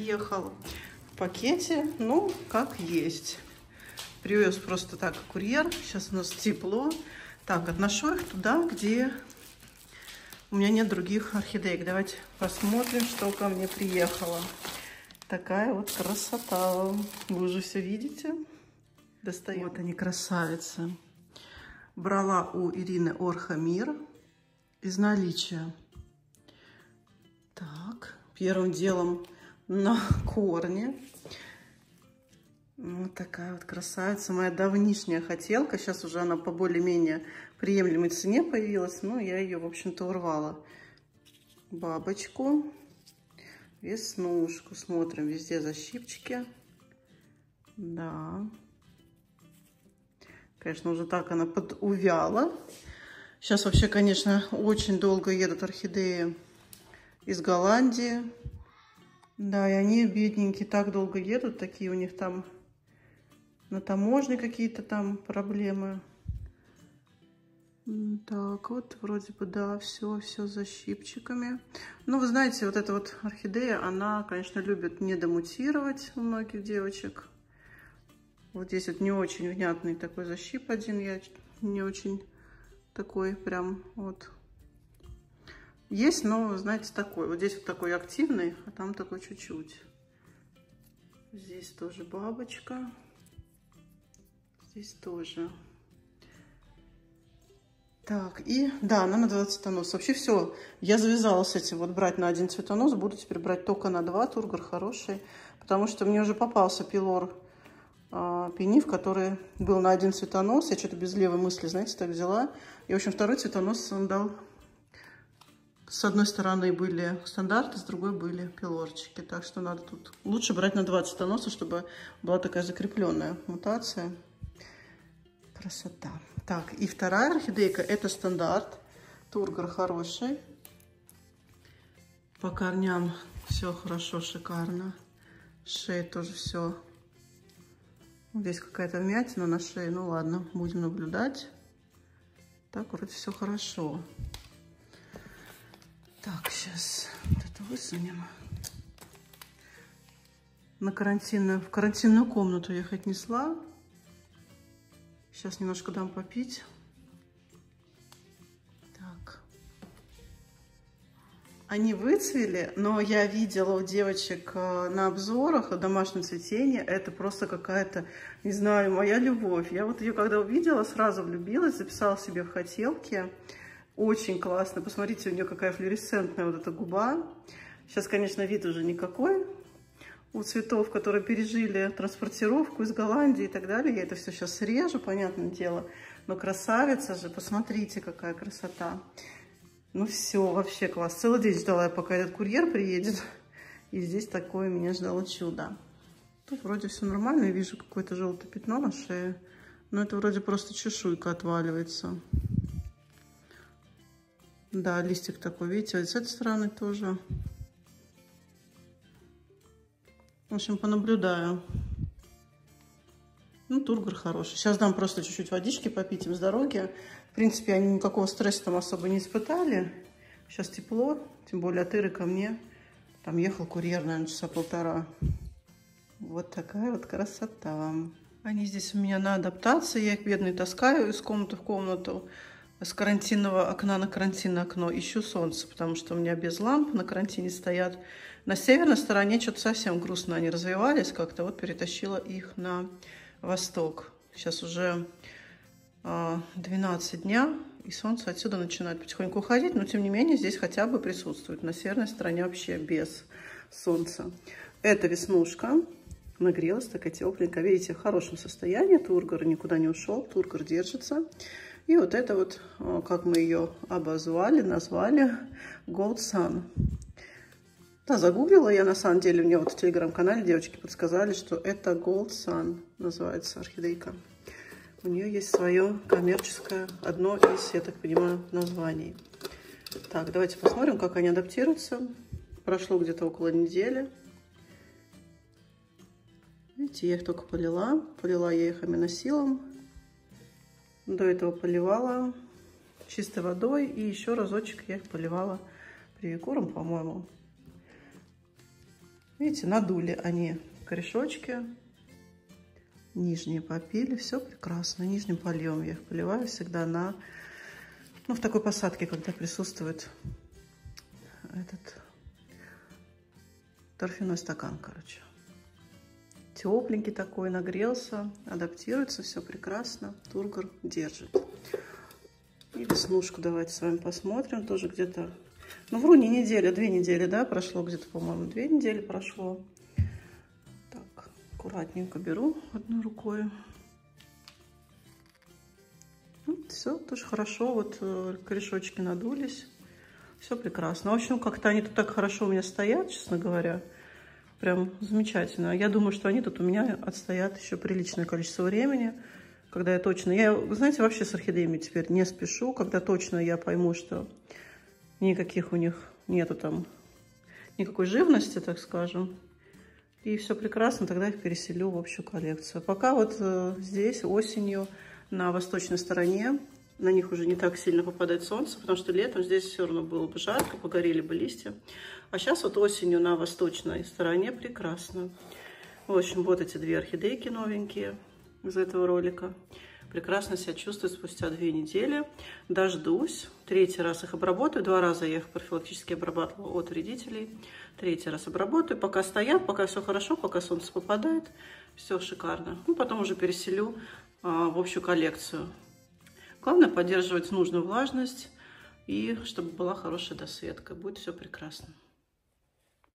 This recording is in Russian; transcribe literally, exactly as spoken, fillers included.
приехал в пакете, ну, как есть. Привез просто так курьер. Сейчас у нас тепло. Так, отношу их туда, где у меня нет других орхидеек. Давайте посмотрим, что ко мне приехало. Такая вот красота. Вы уже все видите? Достаем. Вот они, красавицы. Брала у Ирины Орхамир из наличия. Так, первым делом на корне. Вот такая вот красавица. Моя давнишняя хотелка. Сейчас уже она по более-менее приемлемой цене появилась. Ну, я ее, в общем-то, урвала. Бабочку. Веснушку. Смотрим, везде защипчики. Да. Конечно, уже так она подувяла. Сейчас вообще, конечно, очень долго едут орхидеи из Голландии. Да, и они, бедненькие, так долго едут. Такие у них там на таможне какие-то там проблемы. Так, вот, вроде бы, да, все, все с защипчиками. Ну, вы знаете, вот эта вот орхидея, она, конечно, любит недомутировать у многих девочек. Вот здесь вот не очень внятный такой защип один, я не очень такой прям вот есть, но, знаете, такой. Вот здесь вот такой активный, а там такой чуть-чуть. Здесь тоже бабочка. Здесь тоже. Так, и да, она на два цветоноса. Вообще все, я завязала с этим вот брать на один цветонос. Буду теперь брать только на два. Тургор хороший. Потому что мне уже попался пилор э, пенив, который был на один цветонос. Я что-то без левой мысли, знаете, так взяла. И, в общем, второй цветонос он дал. С одной стороны были стандарты, с другой были пилорчики. Так что надо тут лучше брать на два цветоноса, чтобы была такая закрепленная мутация. Красота. Так, и вторая орхидейка, это стандарт. Тургор хороший. По корням все хорошо, шикарно. Шея тоже все. Здесь какая-то вмятина на шее. Ну ладно, будем наблюдать. Так, вроде все хорошо. Так, сейчас вот это высунем. На карантинную, в карантинную комнату я их отнесла. Сейчас немножко дам попить. Так. Они выцвели, но я видела у девочек на обзорах о домашнем цветении. Это просто какая-то, не знаю, моя любовь. Я вот ее когда увидела, сразу влюбилась, записала себе в хотелки. Очень классно. Посмотрите, у нее какая флуоресцентная вот эта губа. Сейчас, конечно, вид уже никакой. У цветов, которые пережили транспортировку из Голландии и так далее. Я это все сейчас срежу, понятное дело. Но красавица же, посмотрите, какая красота. Ну все, вообще класс. Целый день ждала, пока этот курьер приедет. И здесь такое меня ждало чудо. Тут вроде все нормально. Я вижу какое-то желтое пятно на шее. Но это вроде просто чешуйка отваливается. Да, листик такой, видите, вот с этой стороны тоже. В общем, понаблюдаю. Ну, тургор хороший. Сейчас дам просто чуть-чуть водички попить им с дороги. В принципе, они никакого стресса там особо не испытали. Сейчас тепло, тем более от Иры ко мне. Там ехал курьер, наверное, часа полтора. Вот такая вот красота. Они здесь у меня на адаптации. Я их, бедные, таскаю из комнаты в комнату. С карантинного окна на карантинное окно ищу солнце, потому что у меня без ламп на карантине стоят. На северной стороне что-то совсем грустно они развивались как-то. Вот перетащила их на восток. Сейчас уже двенадцать дня, и солнце отсюда начинает потихоньку уходить, но тем не менее здесь хотя бы присутствует. На северной стороне вообще без солнца. Это веснушка. Нагрелась, такая тепленькая. Видите, в хорошем состоянии. Тургор никуда не ушел, тургор держится. И вот это вот, как мы ее обозвали, назвали, Gold Sun. Да, загуглила я, на самом деле, мне вот в телеграм-канале девочки подсказали, что это Gold Sun называется орхидейка. У нее есть свое коммерческое, одно из, я так понимаю, названий. Так, давайте посмотрим, как они адаптируются. Прошло где-то около недели. Видите, я их только полила. Полила я их аминосилом. До этого поливала чистой водой. И еще разочек я их поливала привикуром, по-моему. Видите, надули они корешочки. Нижние попили. Все прекрасно. Нижним польем я их поливаю всегда на... Ну, в такой посадке, когда присутствует этот торфяной стакан, короче. Тепленький такой, нагрелся, адаптируется, все прекрасно. Тургор держит. И веснушку давайте с вами посмотрим. Тоже где-то, ну, вру, не неделя, две недели, да, прошло где-то, по-моему, две недели прошло. Так, аккуратненько беру одной рукой. Все, тоже хорошо, вот корешочки надулись. Все прекрасно. В общем, как-то они тут так хорошо у меня стоят, честно говоря. Прям замечательно. Я думаю, что они тут у меня отстоят еще приличное количество времени, когда я точно... Я, знаете, вообще с орхидеями теперь не спешу, когда точно я пойму, что никаких у них нету там, никакой живности, так скажем. И все прекрасно, тогда их переселю в общую коллекцию. Пока вот э, здесь осенью на восточной стороне на них уже не так сильно попадает солнце, потому что летом здесь все равно было бы жарко, погорели бы листья. А сейчас вот осенью на восточной стороне прекрасно. В общем, вот эти две орхидейки новенькие из этого ролика. Прекрасно себя чувствуют спустя две недели. Дождусь. Третий раз их обработаю. Два раза я их профилактически обрабатывала от вредителей. Третий раз обработаю. Пока стоят, пока все хорошо, пока солнце попадает. Все шикарно. Ну, потом уже переселю а, в общую коллекцию. Главное поддерживать нужную влажность и чтобы была хорошая досветка. Будет все прекрасно.